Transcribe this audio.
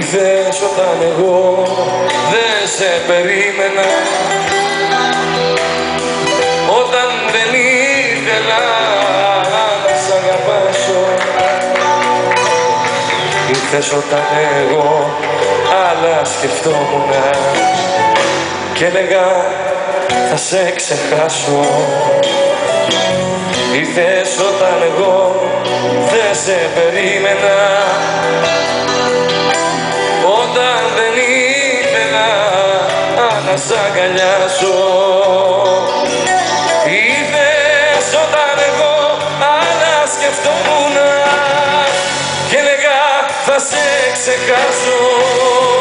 Ήρθες όταν εγώ δεν σε περίμενα, όταν δεν ήθελα να σ' αγαπάσω. Ήρθες όταν εγώ άλλα σκεφτόμουνα και έλεγα θα σε ξεχάσω. Ήρθες όταν εγώ δεν σε περίμενα, όταν δεν ήθελα να σ' αγκαλιάσω. Ήρθες όταν εγώ άλλα σκεφτόμουνα και έλεγα θα σε ξεχάσω.